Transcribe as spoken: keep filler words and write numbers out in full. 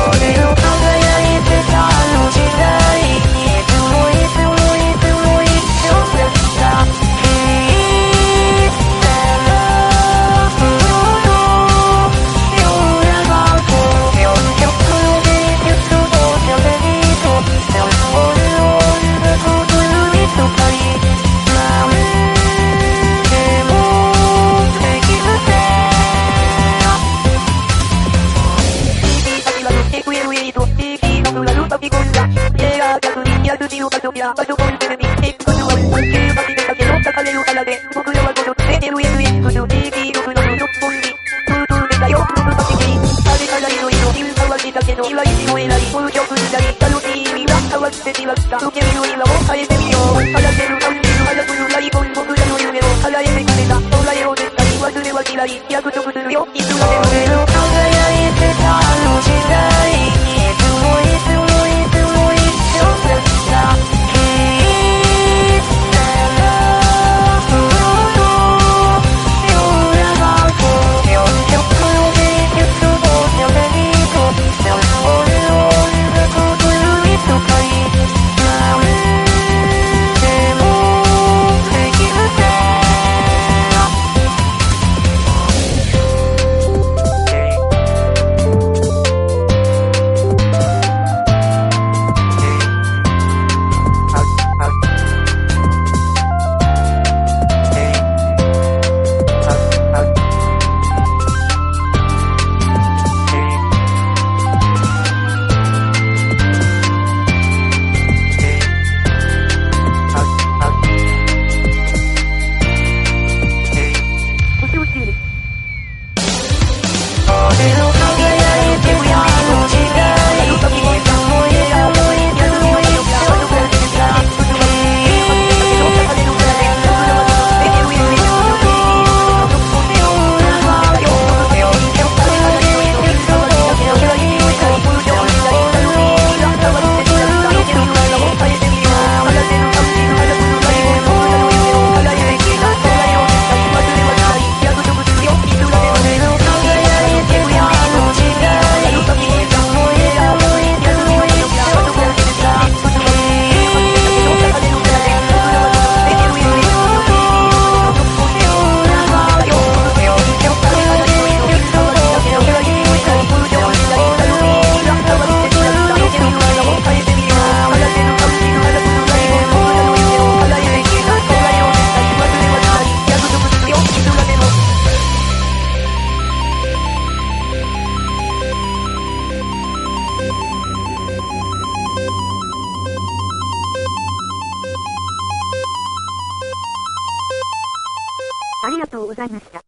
Bajo golpe de mi ego no hay un que va a tener que no sacarle luz a la de僕らはこの手で上へ上へこの手で僕の六本木トゥートゥーでだよ僕たちにあれからいろいろ言うかはしたけど岩石を選びこの曲したり楽しい意味が変わってしまった受け身の今を変えてみよう話せる感じる早くのライコン僕らの夢を叶えてくれた将来を絶対忘れはしない約束するよいつまでも俺の輝いてたあの時代いつもいつもいつも一緒だったありがとうございました。